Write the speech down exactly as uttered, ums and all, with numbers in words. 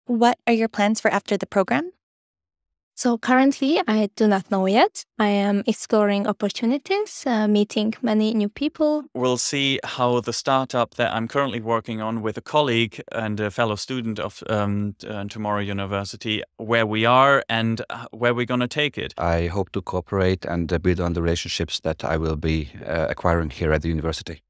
What are your plans for after the program? So currently, I do not know yet. I am exploring opportunities, uh, meeting many new people. We'll see how the startup that I'm currently working on with a colleague and a fellow student of um, uh, Tomorrow University, where we are and uh, where we're going to take it. I hope to cooperate and uh, build on the relationships that I will be uh, acquiring here at the university.